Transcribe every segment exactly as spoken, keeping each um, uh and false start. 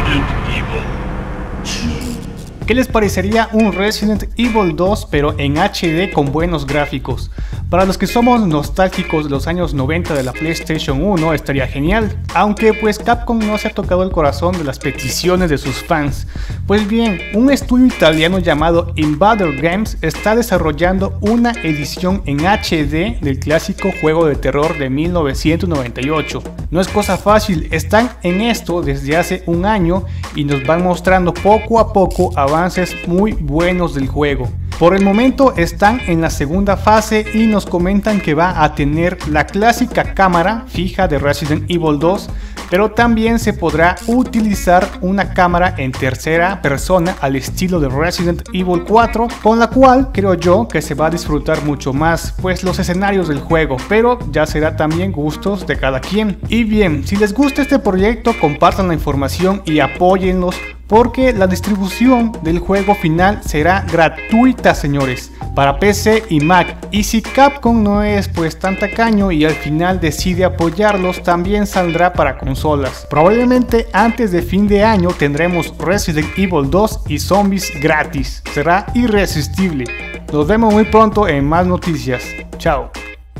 ¿Qué les parecería un Resident Evil dos pero en H D con buenos gráficos? Para los que somos nostálgicos de los años noventa de la PlayStation uno estaría genial, aunque pues Capcom no se ha tocado el corazón de las peticiones de sus fans. Pues bien, un estudio italiano llamado Invader Games está desarrollando una edición en H D del clásico juego de terror de mil novecientos noventa y ocho. No es cosa fácil, están en esto desde hace un año y nos van mostrando poco a poco avances muy buenos del juego. Por el momento están en la segunda fase y nos comentan que va a tener la clásica cámara fija de Resident Evil dos, pero también se podrá utilizar una cámara en tercera persona al estilo de Resident Evil cuatro, con la cual creo yo que se va a disfrutar mucho más pues los escenarios del juego, pero ya será también gustos de cada quien. Y bien, si les gusta este proyecto, compartan la información y apóyenlos, porque la distribución del juego final será gratuita, señores, para P C y Mac. Y si Capcom no es pues tan tacaño y al final decide apoyarlos, también saldrá para consolas. Probablemente antes de fin de año tendremos Resident Evil dos y Zombies gratis. Será irresistible. Nos vemos muy pronto en más noticias. Chao.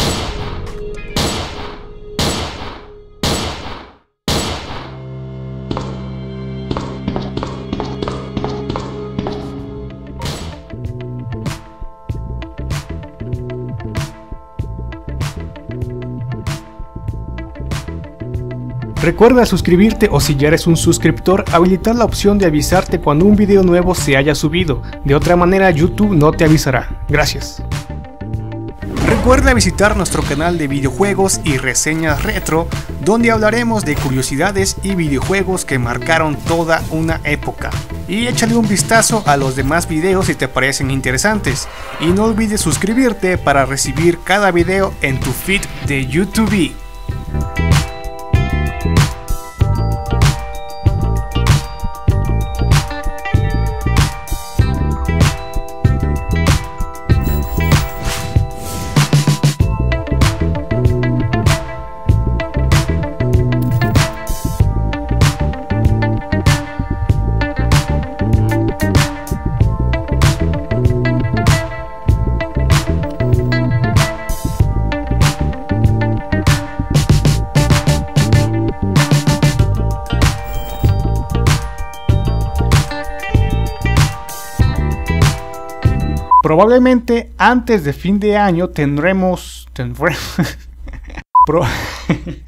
Recuerda suscribirte o si ya eres un suscriptor, habilitar la opción de avisarte cuando un video nuevo se haya subido. De otra manera YouTube no te avisará. Gracias. Recuerda visitar nuestro canal de videojuegos y reseñas retro, donde hablaremos de curiosidades y videojuegos que marcaron toda una época. Y échale un vistazo a los demás videos si te parecen interesantes. Y no olvides suscribirte para recibir cada video en tu feed de YouTube. Probablemente antes de fin de año tendremos... tendremos Pro